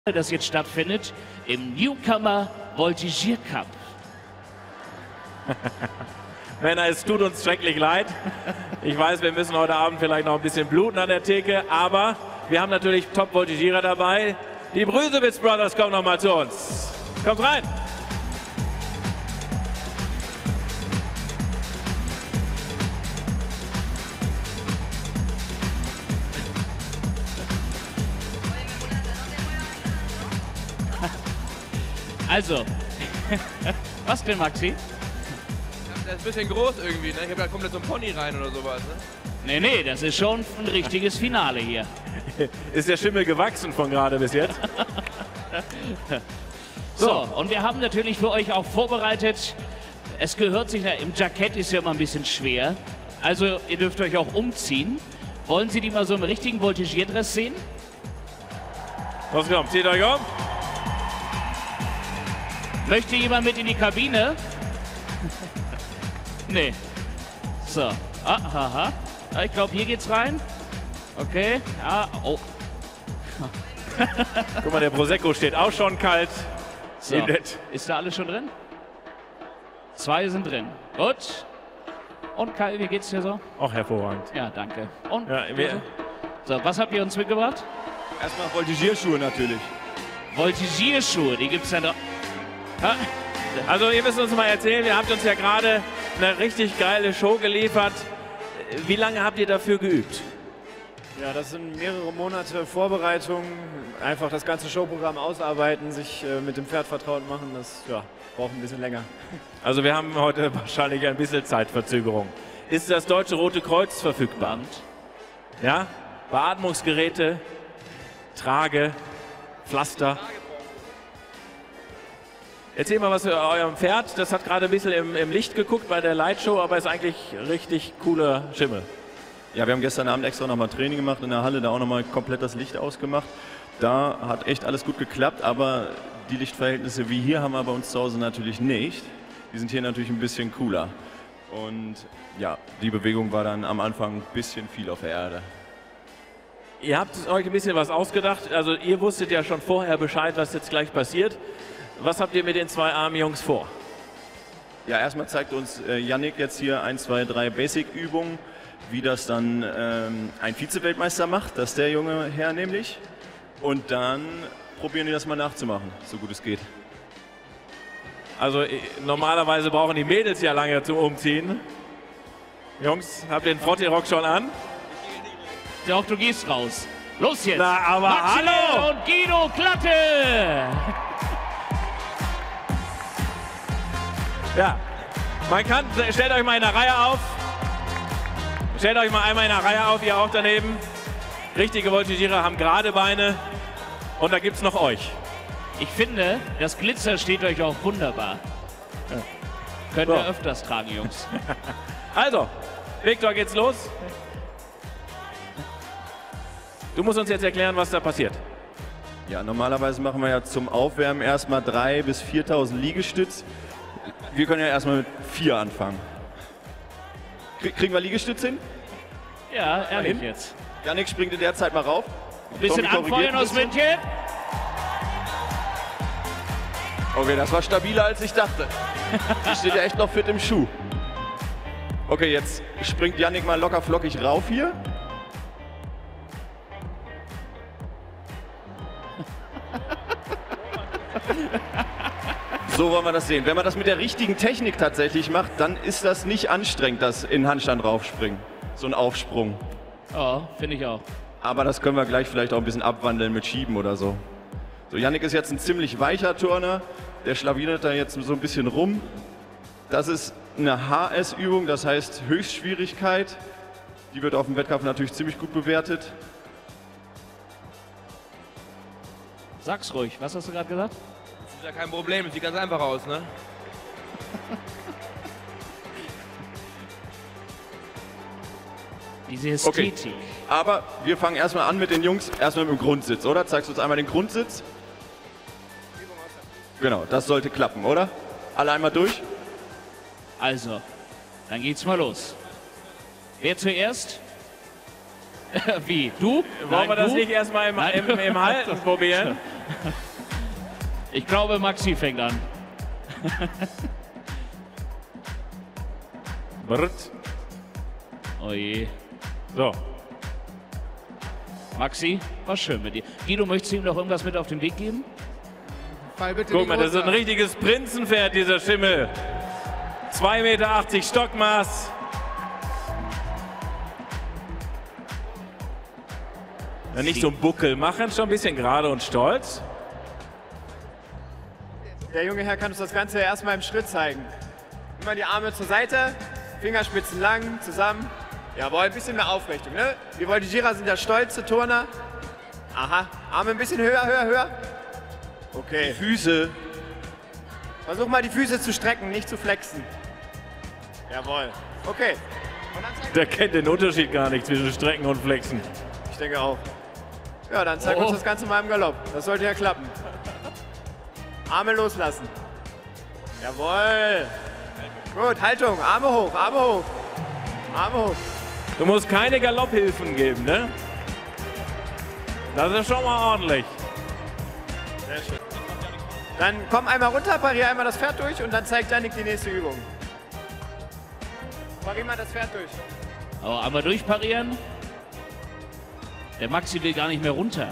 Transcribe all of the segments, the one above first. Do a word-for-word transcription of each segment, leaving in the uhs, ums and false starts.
das jetzt stattfindet im Newcomer Voltigier Cup. Männer, es tut uns schrecklich leid. Ich weiß, wir müssen heute Abend vielleicht noch ein bisschen bluten an der Theke, aber wir haben natürlich Top-Voltigierer dabei. Die Brüsewitz Brothers kommen noch mal zu uns. Kommt rein! Also, was denn, Maxi? Das ist ein bisschen groß irgendwie, ne? Ich habe ja komplett so ein Pony rein oder sowas, ne? Nee, nee, das ist schon ein richtiges Finale hier. Ist der Schimmel gewachsen von gerade bis jetzt? So, und wir haben natürlich für euch auch vorbereitet, es gehört sich, im Jackett ist ja immer ein bisschen schwer, also ihr dürft euch auch umziehen. Wollen Sie die mal so im richtigen Voltigierdress sehen? Was kommt? Zieht euch um! Möchte jemand mit in die Kabine? Nee. So. Ah, haha. Ich glaube, hier geht's rein. Okay. Ah, oh. Guck mal, der Prosecco steht auch schon kalt. So. Ist da alles schon drin? Zwei sind drin. Gut. Und Kai, wie geht's dir so? Auch hervorragend. Ja, danke. Und? Ja, wir so, was habt ihr uns mitgebracht? Erstmal Voltigierschuhe natürlich. Voltigierschuhe, die gibt's ja noch. Ha. Also ihr müsst uns mal erzählen, ihr habt uns ja gerade eine richtig geile Show geliefert. Wie lange habt ihr dafür geübt? Ja, das sind mehrere Monate Vorbereitung, einfach das ganze Showprogramm ausarbeiten, sich äh, mit dem Pferd vertraut machen, das ja, braucht ein bisschen länger. Also wir haben heute wahrscheinlich ein bisschen Zeitverzögerung. Ist das Deutsche Rote Kreuz verfügbar? Ja? Beatmungsgeräte, Trage, Pflaster. Erzähl mal was für eurem Pferd. Das hat gerade ein bisschen im, im Licht geguckt bei der Lightshow, aber ist eigentlich richtig cooler Schimmel. Ja, wir haben gestern Abend extra nochmal Training gemacht in der Halle, da auch nochmal komplett das Licht ausgemacht. Da hat echt alles gut geklappt, aber die Lichtverhältnisse wie hier haben wir bei uns zu Hause natürlich nicht. Die sind hier natürlich ein bisschen cooler. Und ja, die Bewegung war dann am Anfang ein bisschen viel auf der Erde. Ihr habt euch ein bisschen was ausgedacht. Also ihr wusstet ja schon vorher Bescheid, was jetzt gleich passiert. Was habt ihr mit den zwei armen Jungs vor? Ja, erstmal zeigt uns äh, Yannick jetzt hier ein, zwei, drei Basic-Übungen, wie das dann ähm, ein Vize-Weltmeister macht, das ist der junge Herr nämlich. Und dann probieren die das mal nachzumachen, so gut es geht. Also normalerweise brauchen die Mädels ja lange zum Umziehen. Jungs, habt ihr den Frotti-Rock schon an? Doch, du gehst raus. Los jetzt! Na, aber Maxi hallo! und Guido Klatte! Ja, man kann, stellt euch mal in der Reihe auf. Stellt euch mal einmal in der Reihe auf, ihr auch daneben. Richtige Voltigierer haben gerade Beine. Und da gibt es noch euch. Ich finde, das Glitzer steht euch auch wunderbar. Ja. Könnt So. ihr öfters tragen, Jungs. Also, Viktor, geht's los? Du musst uns jetzt erklären, was da passiert. Ja, normalerweise machen wir ja zum Aufwärmen erstmal dreitausend bis viertausend Liegestütz. Wir können ja erstmal mit vier anfangen. Kriegen wir Liegestütz hin? Ja, ehrlich hin? jetzt. Yannick springt in der Zeit mal rauf. Ein bisschen Tommy korrigiert anfeuern ein aus bisschen. München. Okay, das war stabiler als ich dachte. Die steht ja echt noch fit im Schuh. Okay, jetzt springt Yannick mal locker flockig rauf hier. So wollen wir das sehen. Wenn man das mit der richtigen Technik tatsächlich macht, dann ist das nicht anstrengend, das in Handstand raufspringen. So ein Aufsprung. Oh, finde ich auch. Aber das können wir gleich vielleicht auch ein bisschen abwandeln mit Schieben oder so. So, Yannick ist jetzt ein ziemlich weicher Turner. Der schlawinert da jetzt so ein bisschen rum. Das ist eine H S-Übung, das heißt Höchstschwierigkeit. Die wird auf dem Wettkampf natürlich ziemlich gut bewertet. Sag's ruhig. Was hast du gerade gesagt? Das ist ja kein Problem, das sieht ganz einfach aus, ne? Diese Ästhetik. Okay. Aber wir fangen erstmal an mit den Jungs, erstmal mit dem Grundsitz, oder? Zeigst du uns einmal den Grundsitz? Genau, das sollte klappen, oder? Alle einmal durch? Also, dann geht's mal los. Wer zuerst? Wie? Du? Wollen wir Nein, das du? nicht erstmal im, Nein. im, im Halten probieren? Ich glaube, Maxi fängt an. Brrt. Oh je. So. Maxi, war schön mit dir. Guido, möchtest du ihm noch irgendwas mit auf den Weg geben? Fall bitte Guck nicht mal, das ist ein runter. richtiges Prinzenpferd, dieser Schimmel. zwei Meter achtzig Stockmaß. Ja, nicht so einen Buckel machen, schon ein bisschen gerade und stolz. Der junge Herr kann uns das Ganze erstmal im Schritt zeigen. Immer die Arme zur Seite, Fingerspitzen lang, zusammen. Jawohl, ein bisschen mehr Aufrichtung. Ne? Die Voltigierer sind ja stolze Turner. Aha, Arme ein bisschen höher, höher, höher. Okay. Füße. Versuch mal die Füße zu strecken, nicht zu flexen. Jawohl. Okay. Und dann zeig Der kennt den Unterschied gar nicht zwischen Strecken und Flexen. Ich denke auch. Ja, dann zeig Oh. uns das Ganze mal im Galopp. Das sollte ja klappen. Arme loslassen. Jawohl. Gut, Haltung. Arme hoch, Arme hoch. Arme hoch. Du musst keine Galopphilfen geben, ne? Das ist schon mal ordentlich. Sehr schön. Dann komm einmal runter, parier einmal das Pferd durch und dann zeigt Janik die nächste Übung. Parier mal das Pferd durch. Aber einmal durchparieren. Der Maxi will gar nicht mehr runter.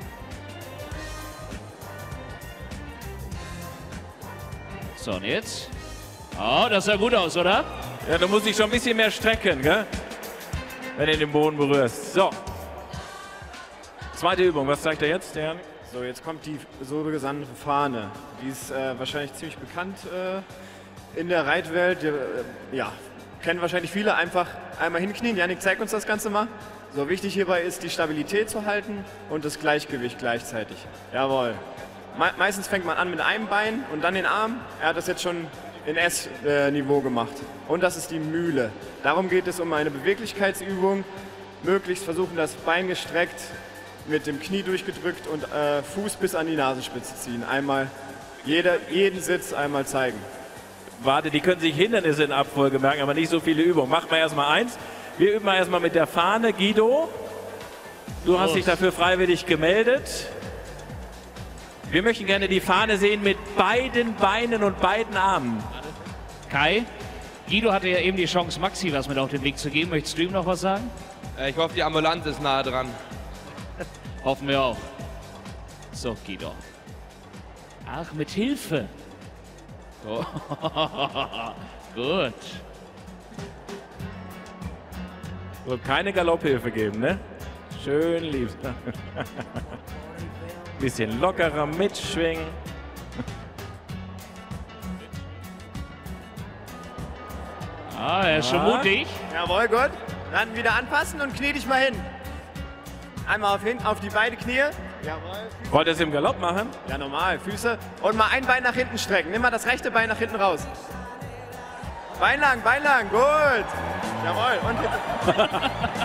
So, und jetzt? Oh, das sah gut aus, oder? Ja, du musst dich schon ein bisschen mehr strecken, gell? Wenn du den Boden berührst. So. Zweite Übung, was zeigt er jetzt, der Janik? So, jetzt kommt die so gesandte Fahne. Die ist äh, wahrscheinlich ziemlich bekannt äh, in der Reitwelt. Die, äh, ja, kennen wahrscheinlich viele. Einfach einmal hinknien. Janik, zeig uns das Ganze mal. So, wichtig hierbei ist, die Stabilität zu halten und das Gleichgewicht gleichzeitig. Jawohl. Me meistens fängt man an mit einem Bein und dann den Arm. Er hat das jetzt schon in S-Niveau gemacht. Und das ist die Mühle. Darum geht es um eine Beweglichkeitsübung. Möglichst versuchen, das Bein gestreckt, mit dem Knie durchgedrückt und äh, Fuß bis an die Nasenspitze ziehen. Einmal jeder, jeden Sitz einmal zeigen. Warte, die können sich Hindernisse in Abfolge merken, aber nicht so viele Übungen. Machen wir erstmal eins. Wir üben mal erstmal mit der Fahne. Guido, du hast Los. dich dafür freiwillig gemeldet. Wir möchten gerne die Fahne sehen mit beiden Beinen und beiden Armen. Kai, Guido hatte ja eben die Chance, Maxi was mit auf den Weg zu geben. Möchtest du ihm noch was sagen? Äh, Ich hoffe, die Ambulanz ist nahe dran. Hoffen wir auch. So, Guido. Ach, mit Hilfe. Oh. Gut. Wird keine Galopphilfe geben, ne? Schön lieb. Bisschen lockerer mitschwingen. Ah, er ist schon Ah. mutig. Jawohl, gut. Dann wieder anpassen und knie dich mal hin. Einmal auf, hin, auf die beiden Knie. Jawohl. Wollt ihr es im Galopp machen? Ja, normal. Füße. Und mal ein Bein nach hinten strecken. Nimm mal das rechte Bein nach hinten raus. Bein lang, Bein lang. Gut. Jawohl. Und hinten.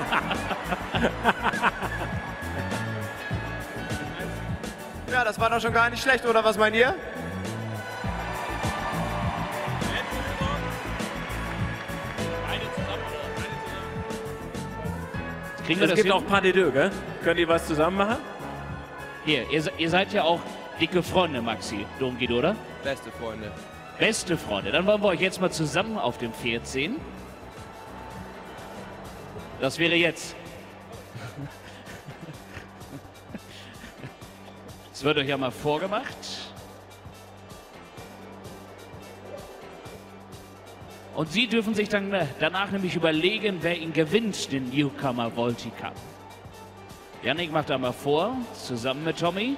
Ja, das war doch schon gar nicht schlecht, oder was meint ihr? Kriegen wir Es das gibt hin? auch Pas de deux, gell? Könnt ihr was zusammen machen? Hier, ihr, se- ihr seid ja auch dicke Freunde, Maxi, du und Guido, oder? Beste Freunde. Beste Freunde. Dann wollen wir euch jetzt mal zusammen auf dem Pferd sehen. Das wäre jetzt. Es wird euch ja mal vorgemacht. Und Sie dürfen sich dann äh, danach nämlich überlegen, wer ihn gewinnt, den Newcomer Volti Cup. Jannik macht da mal vor, zusammen mit Tommy.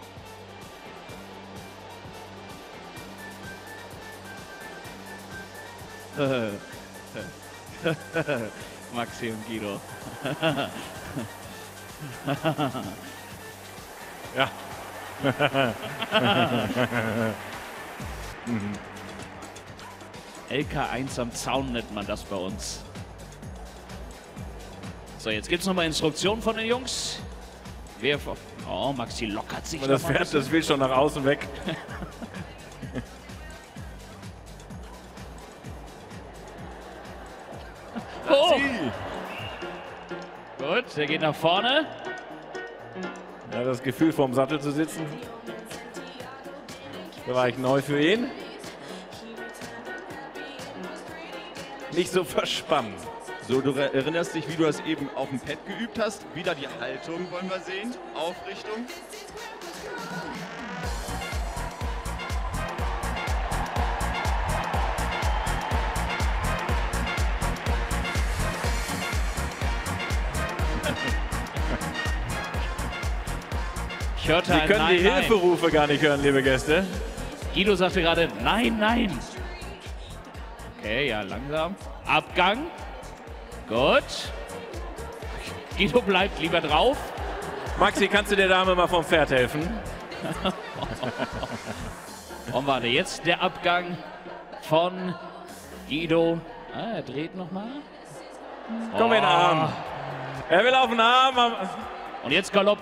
Maxi und Guido. Ja. L K eins am Zaun nennt man das bei uns. So, jetzt gibt es nochmal Instruktionen von den Jungs. Wer vor- Oh, Maxi lockert sich. Und das noch mal ein Pferd, das will schon nach außen weg. Oh. Gut, der geht nach vorne. Ja, das Gefühl, vorm Sattel zu sitzen, das war echt neu für ihn. Nicht so verspannen. So, du erinnerst dich, wie du das eben auf dem Pad geübt hast. Wieder die Haltung wollen wir sehen. Aufrichtung. Ich hörte Sie ein können Nein, die nein. Hilferufe gar nicht hören, liebe Gäste. Guido sagte gerade nein, nein. Okay, ja, langsam. Abgang. Gut. Guido bleibt lieber drauf. Maxi, kannst du der Dame mal vom Pferd helfen? Und warte, jetzt der Abgang von Guido. Ah, er dreht nochmal. Komm in den Arm. Er will auf den Arm. Und jetzt Galopp.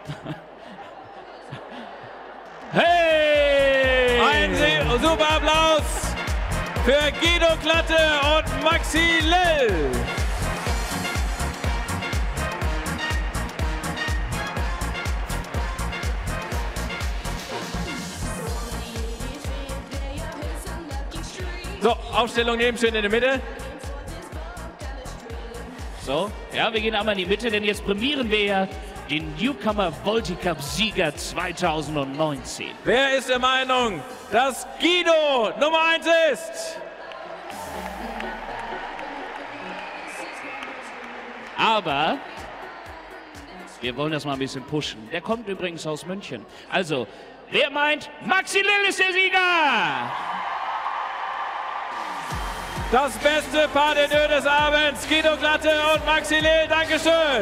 Hey! Ein super Applaus für Guido Klatte und Maxi Lill. So, Aufstellung Nebenstehen in der Mitte. So, ja, wir gehen einmal in die Mitte, denn jetzt prämieren wir ja den Newcomer Volticup-Sieger zweitausendneunzehn. Wer ist der Meinung, dass Guido Nummer eins ist? Aber wir wollen das mal ein bisschen pushen. Der kommt übrigens aus München. Also, wer meint, Maxi Lill ist der Sieger? Das beste Pas de deux des Abends, Guido Klatte und Maxi Lill. Dankeschön.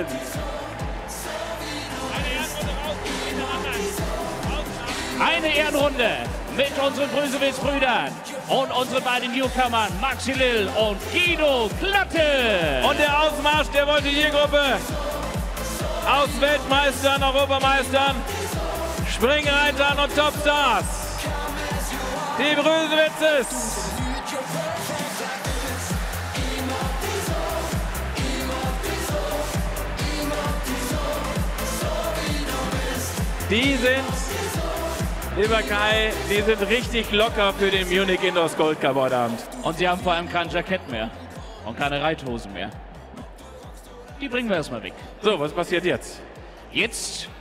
Eine Ehrenrunde mit unseren Brüsewitz-Brüdern und unseren beiden Newcomern Maxi Lill und Guido Klatte. Und der Ausmarsch der Voltigiergruppe aus Weltmeistern, Europameistern, Springreitern und Topstars. Die Brüsewitzes. Die sind, lieber Kai, die sind richtig locker für den Munich Indoors Gold Cup heute Abend. Und sie haben vor allem kein Jackett mehr und keine Reithosen mehr. Die bringen wir erstmal weg. So, was passiert jetzt? Jetzt